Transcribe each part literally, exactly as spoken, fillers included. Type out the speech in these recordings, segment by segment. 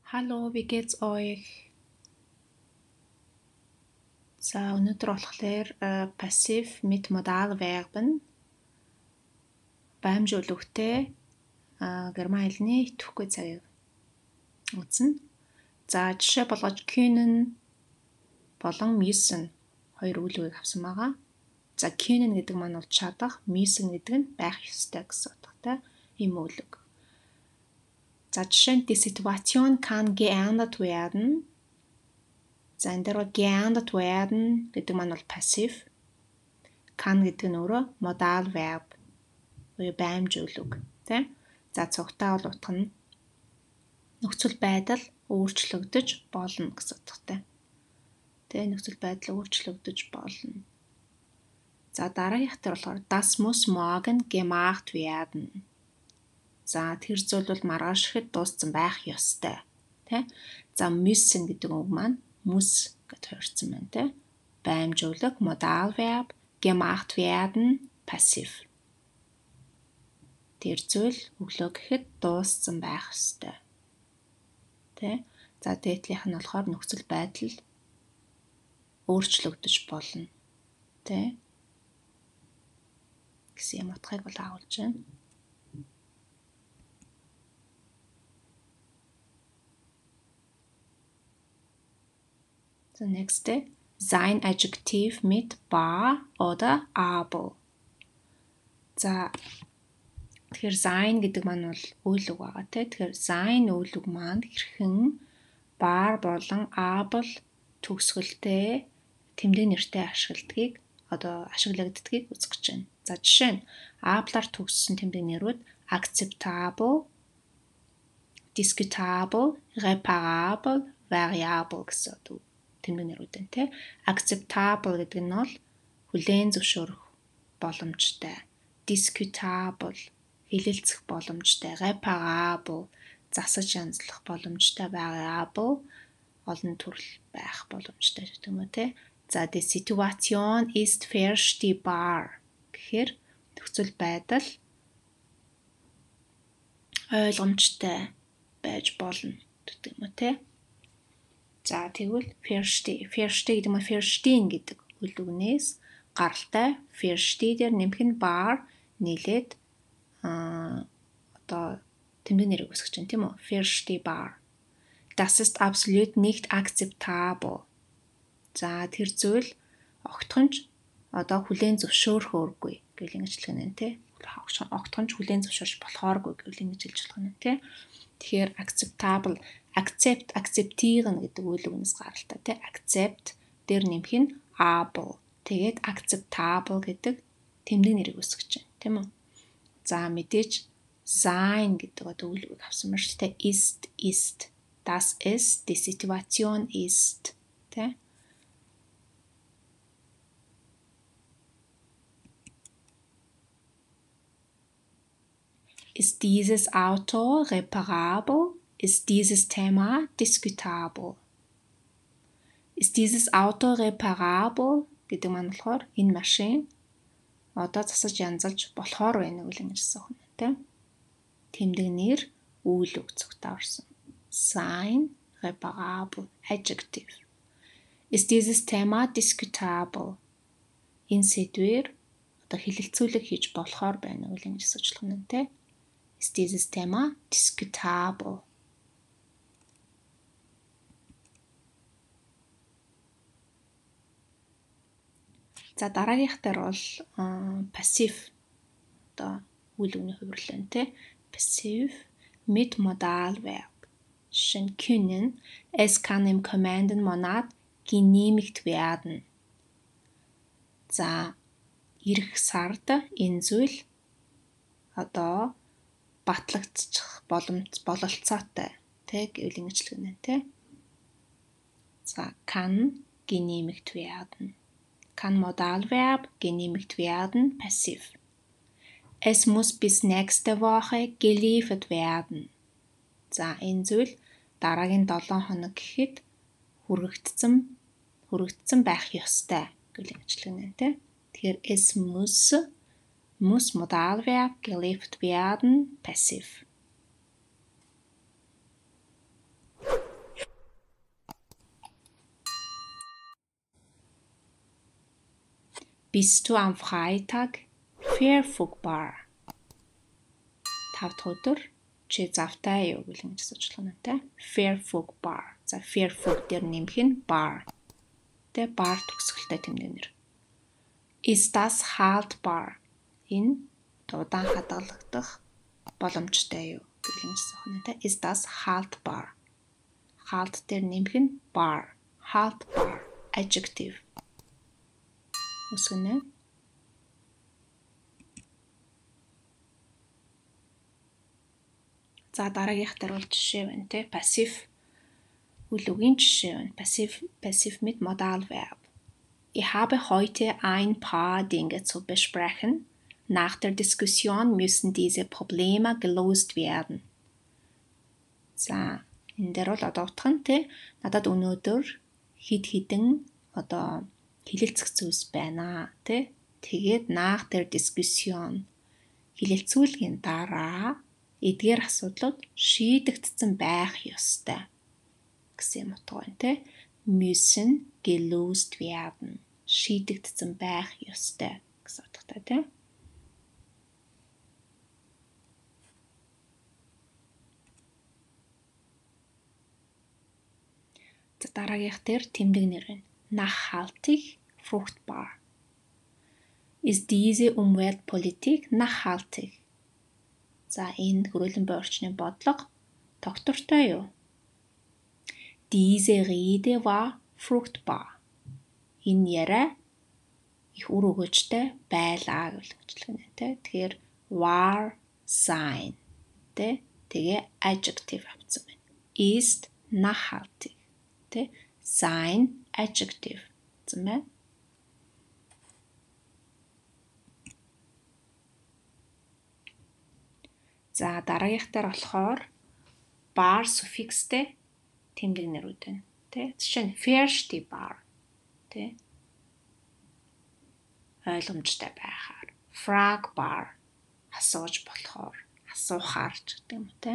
Hallo, wie geht's euch? За өнөөдөр болохоор пассив mit modalverben баймжуулөгтэй герман хэлний идэвхтэй цагийг үзнэ. За жишээ болгож können болон müssen хоёр үйл үгийг авсан байгаа. За können гэдэг маань бол чадах, müssen гэдэг нь байх ёстой гэсэн утгатай ийм үглэг. За жишээ нь die Situation kann geändert werden. За энэ дээр geändert werden гэдэг маань бол пассив. Kann гэдэг нь өөрөө modal verb. Буюу баймжуулэг, тийм. За цугтаа бол утга нь нөхцөл байдал өөрчлөгдөж болно гэсэн утгатай. Тэгээ нөхцөл байдал өөрчлөгдөж болно. За дараагийнх дээр болохоор das muss morgen gemacht werden. За тэр зүйл бол маргааш ихэд дууссан байх ёстой. Тэ? За müssen гэдэг үг маань muss гэж хуурсан байна, тэ? Баймжуулаг modalverb gemacht werden passiv. Тэр зүйл өглөө гэхэд дууссан байх ёстой. Тэ? За дээдлийнх нь болохоор нөхцөл байдал өөрчлөгдөж болно. Тэ? Гэсэн юм утгыг бол агуулж байна. So next sein Adjektiv mit bar oder aber. За тэгэхээр sein гэдэг маань бол үйл үг байгаа тийм. Тэгэхээр sein үйл үг маань хэрхэн bar болон aber төгсгөлтэй тэмдэг нэртэй ашигладгийг одоо ашиглагддгийг үзэх гэж байна. За жишээ нь aber-аар төгссөн тэмдэг нэрүүд acceptable, discutable, reparable, variable гэсэн үг. Тэмдэг нэрүүд байна те. Acceptable гэдэг нь бол хүлээн зөвшөөрөх боломжтой. Discutable хэлэлцэх боломжтой. Reparable засаж янзлах боломжтой. Variable олон төрөл байх боломжтой гэдэг юм уу те. За die Situation ist verstehbar гэхээр нөхцөл байдал ойлгомжтой байж болно гэдэг юм уу те. За тэгвэл versteh. Versteh гэдэг нь verstehen гэдэг үйл үгнээс гаралтай versteh дээр нэмэх нь bar нийлээд аа одоо тэмдэг нэрийг үүсгэж байна тийм үү? Verstehbar. Das ist absolut nicht akzeptabel. За тэр зүйл огтхонч одоо хүлээн зөвшөөрөхөөргүй гэж ингэж хэлэх нь тийм. Огтхонч хүлээн зөвшөөрч болохооргүй гэж ингэж хэлж болох нь тийм. Тэгэхээр acceptable, accept, acceptieren гэдэг үйл үгнээс гаралтай тийм. Accept дээр нэмэх нь able. Тэгээд acceptable гэдэг тэмдэг нэрийг үүсгэж байна тийм үү? За мэдээж sein гэдэг одоо үйл үг авсан байна шүү дээ. Ist, ist. Das ist, die Situation ist. Тийм. Ist dieses Auto reparabel? Ist dieses Thema diskutabel? Ist dieses Auto reparabel? Гэдэг маань болохоор энэ машин одоо засаж янзалж болохоор байна үл ингэж асуух нь тийм. Тэмдэг нэр үйл үг цогтой орсон. Sein reparabel adjective. Ist dieses Thema diskutabel? Энэ сэдвэр одоо хэлэлцүүлэг хийж болохоор байна үл ингэж асууж болох нь тийм. Ist dieses Thema diskutabel? За дараагийнх дээр бол пассив одоо үйл үгний хувирлын тий. Passiv mit Modalverb. Schön können. Es kann im kommenden Monat genehmigt werden. За ирэх сард энэ зүйл одоо батлагдчих боломж бололцоотой тий гэвэл ингэж хэлэх нь тий. За kann genehmigt werden. Kann Modalverb genehmigt werden, passiv. Es muss bis nächste Woche geliefert werden. За энэ зүйл дараагийн долоон хоног гэхэд хүрэгдсэн хүрэгдсэн байх ёстой гэж хэлэх нь тийм. Тэгэхээр es muss muss Modalverb geliefert werden, passiv. Bist du am Freitag verfügbar? Тав дахь өдөр чи завтай юу гэх юм асууж байна те. Verfügbar. За verfüg дээр нэмэх нь bar. Тэ bar төгсгөлтэй тэмдэгнэр. Ist das haltbar? Энэ удаан хадгалагдах боломжтой юу гэх юм асуух нь те. Ist das haltbar? Halt дээр нэмэх нь bar. Haltbar. Adjective. Үсгэнэ. За дараагийнх дээр бол жишээ байна те. Passive үйл үгийн жишээ байна. Passive passive mit Modalverb. Ich habe heute ein paar Dinge zu besprechen. Nach der Diskussion müssen diese Probleme gelöst werden. За энэ дээр бол одоо утга нь те. Надад өнөөдөр хид хідэн одоо хилэлцэх зүйлс байна те. Тэгээд nach der Diskussion хилэлцүүлгийн дараа эдгээр асуудлууд шийдэгдсэн байх ёстой гэсэн юм утга байна те. Müssen gelöst werden. Шийдэгдсэн байх ёстой гэсэн утгатай те. За дараагийнх дээр тэмдэгнэр байна. Nachhaltig, fruchtbar. Ist diese Umweltpolitik nachhaltig? За энэ хөрөлөн буй орчны бодлого тогтвортой юу? Diese Rede war fruchtbar. Энэ яриа их үр өгөөжтэй байлаа гэж хэлнэ тэ. Тэгэхээр war sein тэ. Тэгээ adjective авсан байна. Ist nachhaltig тэ. Sein adjective гэсэн байна. За дараагийнх дээр болохоор bar суффикстэй тэмдэгнэрүүд байна. Тэ? Жишээ нь verstehbar тэ? Ойлгомжтой байхаар. Fragbar асууж болохоор, асуухаар ч гэдэг юм тэ.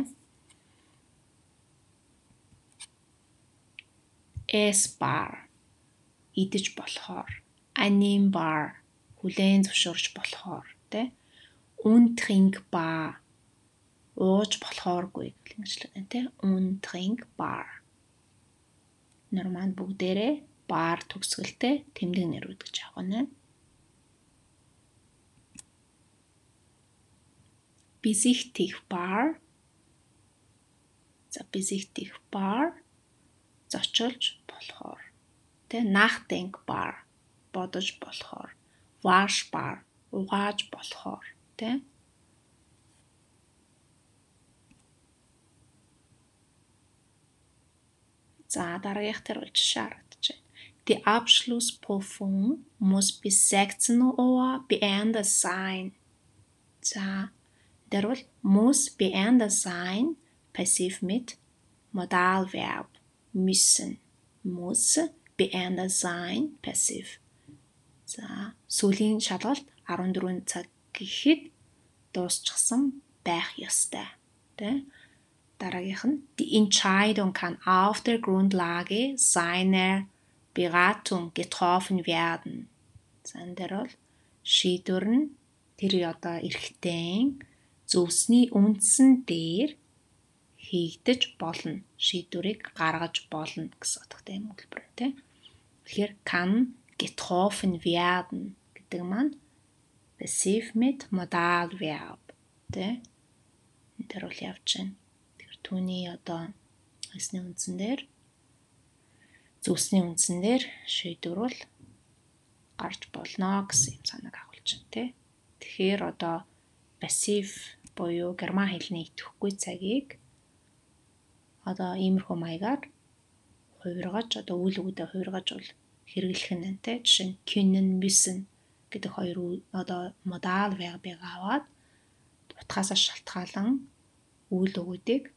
Essbar идэж болохоор, annehmbar хүлээн зөвшөөрч болохоор тэ. Untrinkbar ууж болохооргүй гэх мэтлэг тэ. Untrinkbar. Нормал бүгдээрээ bar төгсгөлтэй тэмдэгнэрүүд гэж авах нь. Besichtigbar. За besichtigbar зочилж болохоор тэ. Nachdenkbar бодож болохоор. Waschbar угааж болохоор тэ. За дараагийнх дээр жишээ харагдаж байна. Die Abschlussprüfung muss bis sechzehn Uhr beendet sein. За дээр бол muss beendet sein passiv mit Modalverb müssen. Muss beendet sein passiv. За сүүлийн шалгалт арван дөрвөн цаг гэхэд дуусчихсан байх ёстой. Тэ? Дараагийнх нь die Entscheidung kann auf der Grundlage seiner Beratung getroffen werden. За энэ дээр бол шийдвэр нь тэр одоо эрхтэн зөвсний үндсэн дээр хийгдэж болно. Шийдвэрийг гаргаж болно гэсэн утгатай юм хэлбэр тийм. Тэгэхээр kann getroffen werden гэдэг маань passiv mit Modalverb тийм. Энэ дээр бол явж байна. Түүний одоо эсний үндсэн дээр зөвсний үндсэн дээр шийдвэр бол гарч болно гэсэн юм санааг агуулж байна тий. Тэгэхээр одоо пассив буюу герман хэлний идэвхгүй цагийг одоо иймэрхүү маягаар хувиргаж одоо үйл өгөөдөө хувиргаж бол хэрэглэх нь байна тий. Жишээ нь können müssen гэдэг хоёр одоо модал вербыг аваад утгаас шалтгаалan үйл өгөөдийг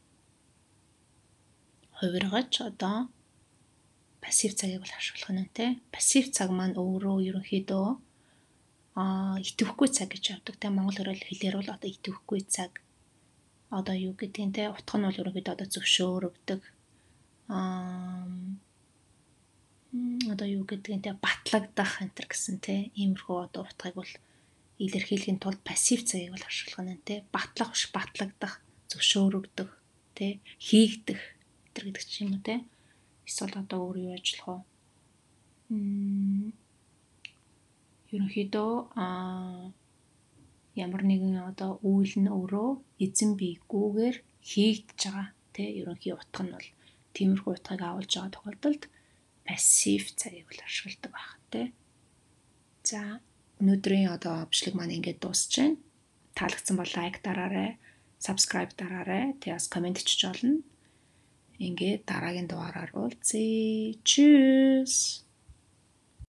хувиргаж одоо пассив цагийг бол ашиглах нь те. Пассив цаг маань өөрөө ерөнхийдөө аа идэвхгүй цаг гэж явдаг те. Монгол хэлээр бол одоо идэвхгүй цаг одоо юу гэдэг нь те. Утга нь бол ерөнхийдөө одоо зөвшөөрөгдөг аа одоо юу гэдгийг те батлагдах энэ төр гэсэн те иймэрхүү одоо утгыг бол илэрхийлэхийн тулд пассив цагийг бол ашиглах нь те батлах биш батлагдах, зөвшөөрөгдөх, те хийгдэх энэ төр гэдэг чинь юм уу те. Эсвэл одоо өөр юу ажиллах вэ? Мм ерөнхийдөө аа ямар нэгэн одоо үйл нь өөрөө эзэн бийггүйгээр хийгдэж байгаа те ерөнхий утга нь бол тиймэрхүү утгыг агуулж байгаа тохиолдолд пассив цагийг бол ашигладаг байх те. За өнөөдрийн одоо бичлэг маань ингээд дуусч байна. Таалагдсан бол лайк дараарай, subscribe дараарай, тэгээс комент хийчих болно. Ингээд дараагийн дугаараар уулзъя. Tschüss.